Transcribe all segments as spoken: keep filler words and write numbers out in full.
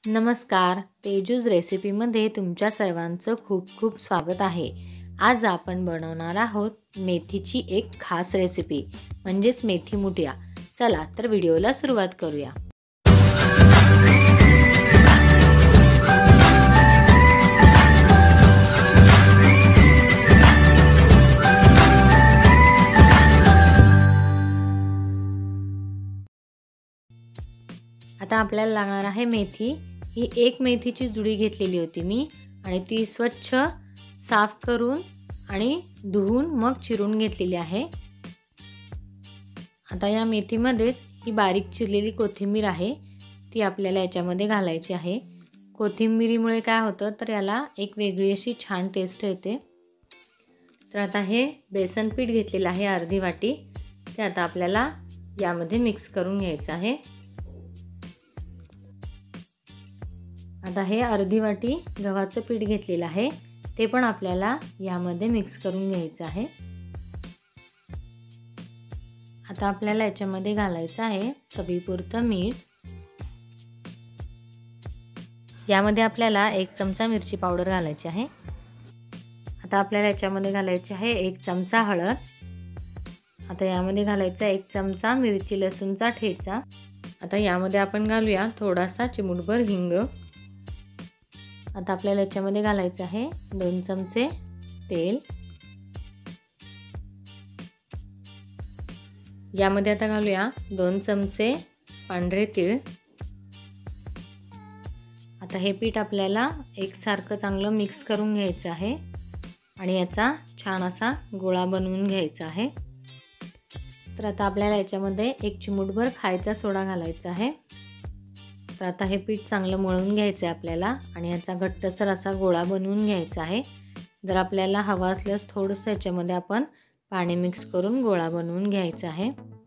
नमस्कार, तेजूज रेसिपीमध्ये तुमच्या सर्वांचं खूप खूप स्वागत आहे। आज आपण बनवणार आहोत मेथीची एक खास रेसिपी म्हणजेच मेथी मुठिया। चला तर व्हिडिओला सुरुवात करूया। आता आपल्याला लागणार आहे मेथी। ही एक मेथीची जुडी घेतलेली होती मी आणि ती स्वच्छ साफ करून आणि धुवून मग चिरून घेतलेली आहे। आता या मेथीमध्ये ही बारीक चिरलेली कोथिंबीर आहे, ती आपल्याला याच्यामध्ये घालायची आहे। कोथिंबीरीमुळे काय होतं तर याला एक वेगळी अशी छान टेस्ट येते। तर आता हे बेसन पीठ घेतलेलं आहे अर्धी वाटी, ते आता आपल्याला यामध्ये मिक्स करून घ्यायचं आहे। आता हे अर्धी वाटी गव्हाचं पीठ घेतलेलं आहे, ते पण आपल्याला यामध्ये मिक्स करून घ्यायचं आहे। आता आपल्याला याच्यामध्ये घालायचं आहे चवीपुरतं मीठ। यामध्ये आपल्याला एक चमचा मिरची पावडर घालायची आहे। आता आपल्याला याच्यामध्ये घालायची आहे एक चमचा हळद। आता यामध्ये घालायचा एक चमचा मिरची लसूणचा ठेचा। आता यामध्ये आपण घालूया थोडासा चिमूटभर हिंग। आता आपल्याला याच्यामध्ये घालायचं आहे दोन चमचे तेल। यामध्ये आता घालूया दोन चमचे पांढरे तीळ। आता हे पीठ आपल्याला एकसारखं चांगलं मिक्स करून घ्यायचं आहे आणि याचा छान असा गोळा बनवून घ्यायचा आहे। तर आता आपल्याला याच्यामध्ये एक चिमूटभर खायचा सोडा घालायचा आहे। तर आता हे पीठ चांगलं मळून घ्यायचं आहे आपल्याला आणि याचा घट्टसर असा गोळा बनवून घ्यायचा आहे। जर आपल्याला हवा असल्यास थोडंसं याच्यामध्ये आपण पाणी मिक्स करून गोळा बनवून घ्यायचा आहे।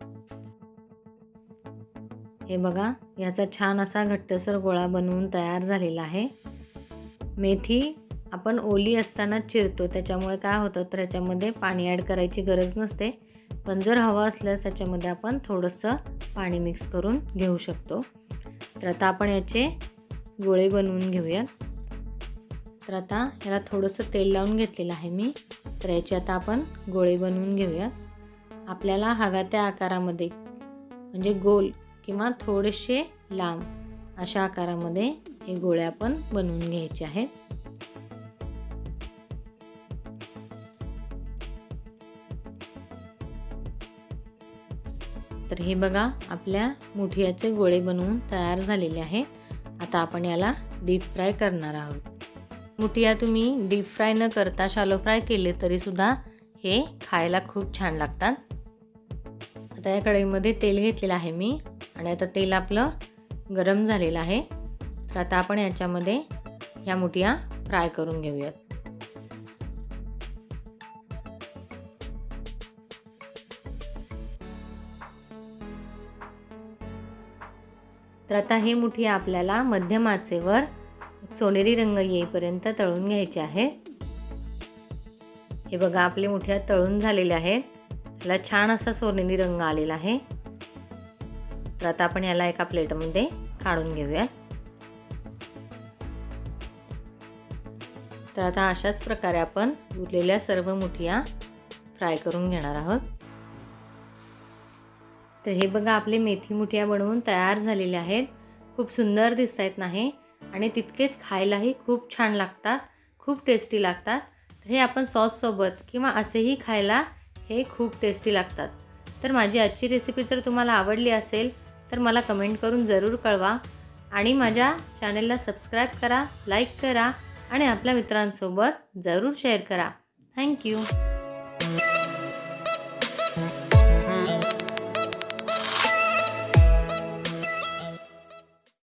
हे बघा, याचा छान असा घट्टसर गोळा बनवून तयार झालेला आहे। मेथी आपण ओली असताना चिरतो, त्याच्यामुळे काय होतं तर याच्यामध्ये पाणी ॲड करायची गरज नसते, पण जर हवा असल्यास याच्यामध्ये आपण थोडंसं पाणी मिक्स करून घेऊ शकतो। तर आता आपण याचे गोळे बनवून घेऊया। तर आता याला थोडंसं तेल लावून घेतलेलं आहे मी। तर याचे आता आपण गोळे बनवून घेऊया। आपल्याला हव्या त्या आकारामध्ये म्हणजे गोल किंवा थोडेसे लांब अशा आकारामध्ये हे गोळे आपण बनवून घ्यायचे आहेत। तर हे बघा, आपल्या मुठियाचे गोळे बनवून तयार झालेले आहेत। आता आपण याला डीप फ्राय करणार आहोत। मुठिया तुम्ही डीप फ्राय न करता शॅलो फ्राय केले तरी सुद्धा हे खायला खूप छान लागतात। आता या कढईमध्ये तेल घेतलेलं आहे मी आणि आता तेल आपलं गरम झालेलं आहे। तर आता आपण याच्यामध्ये ह्या मुठिया फ्राय करून घेऊयात। तर आता हे मुठिया आपल्याला मध्यम आचेवर सोनेरी रंग येईपर्यंत तळून घ्यायचे आहे। हे बघा, आपले मुठिया तळून झालेले आहेत, याला छान असा सोनेरी रंग आलेला आहे। तर आता आपण याला एका प्लेटमध्ये काढून घेऊया। तर आता अशाच प्रकारे आपण उरलेल्या सर्व मुठिया फ्राय करून घेणार आहोत। तर हे बघा, आपले मेथी मुठिया बनवून तयार झालेले आहेत। खूप सुंदर दिसत आहेत नाही आणि तितकेच खायलाही खूप छान लागतात, खूप टेस्टी लागतात। तर हे आपण सॉस सोबत किंवा असेही खायला हे खूप टेस्टी लागतात। तर माझी आजची रेसिपी जर तुम्हाला आवडली असेल तर मला कमेंट करून जरूर कळवा आणि माझ्या चॅनलला सबस्क्राईब करा, लाईक करा आणि आपल्या मित्रांसोबत जरूर शेअर करा। थँक्यू।